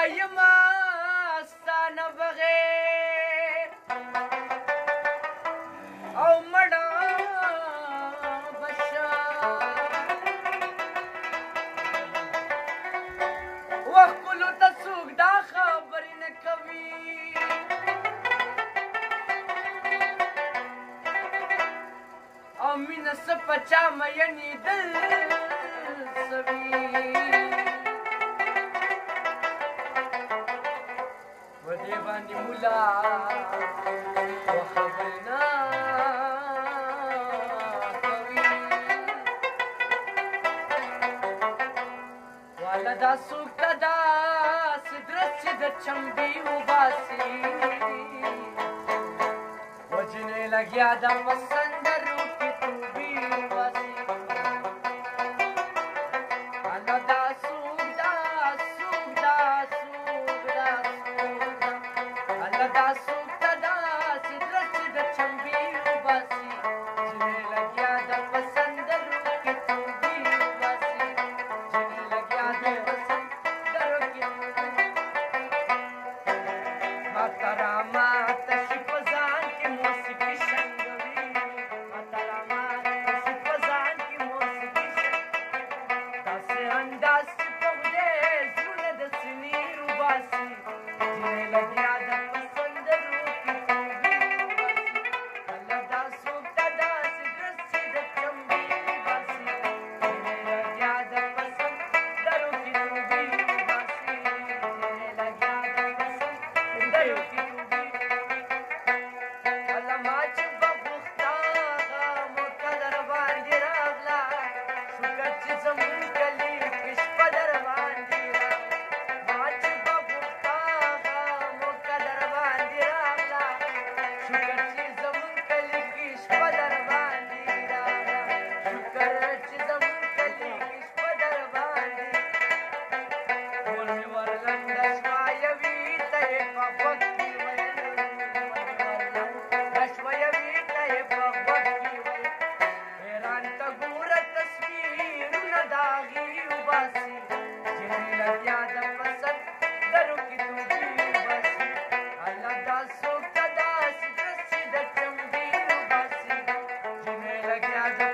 یما ستانه بغیر او مړه بشه وښکلو ته څوک دا خبرې نه کوي او مینه څه په چا مینېدل سوي و دې باندې ملا وخبرې نه کوي واله دا څوک ته داسې درس چې د چمبې وباسي و جنې لګیا ده په سندرو کې توبې وباسي واله دا څوک دا څوک دا څوک دا څوک دا واله دا څوک ته داسې درس چې د چمبې وباسي جنې لګیا ده په سندرو کې توبې وباسي جنې لګیا ده په سندرو کې محترمات شي په ځان کې موسیقي شنګوي محترمات شي په ځان کې موسیقي شنګوي داسې انداز چې په خدای زړونه د سینې روباسي جنې لګیا ده په سندرو کې توبې وباسي الله دا څوک ته داسې درس چې د چمبې وباسي جنې لګیا ده په سندرو کې توبې وباسي جنې لګیا ده په سندرو کې ما چې په پښتاغه موټه در باندې راغله شکر چې زمون کلي کې شپه در باندې راغله ما چې په پښتاغه موټه در باندې راغله شکر چې زمون کلي کې شپه در باندې راغله شکر چې زمون کلي کې شپه در باندې ټول مې ورلنډه شوه یوې ته یې په غوږ کې ویل حیران ته ګوره تصویرونه د هغې وباسي جنې لګیا ده په سندرو کې توبې وباسي الله دا څوک ته داسې درس چې د چمبې وباسي جنې لګیا ده